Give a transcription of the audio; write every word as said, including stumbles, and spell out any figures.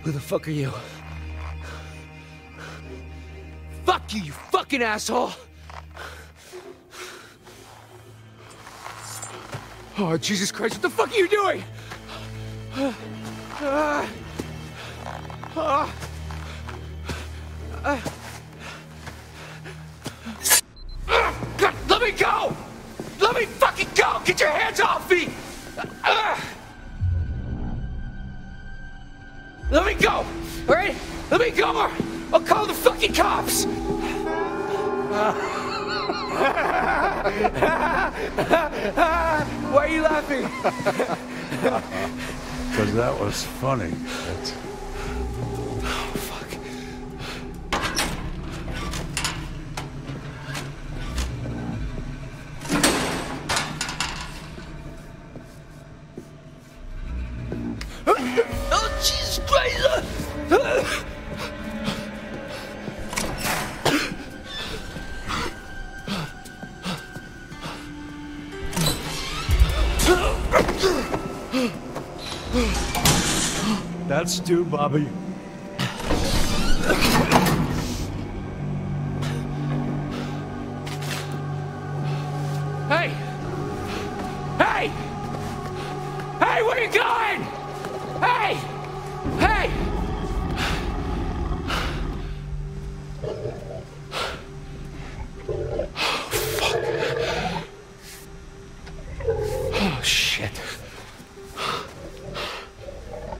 Who the fuck are you? Fuck you, you fucking asshole! Oh, Jesus Christ, what the fuck are you doing? Uh, uh, uh, uh, God, let me go! Let me fucking go! Get your hands off me! Uh, let me go! Alright? Let me go or I'll call the fucking cops! Why are you laughing? Because that was funny. That's... Oh, fuck. Oh, Jesus Christ! That's Stu, Bobby. Hey! Hey! Hey, where you going?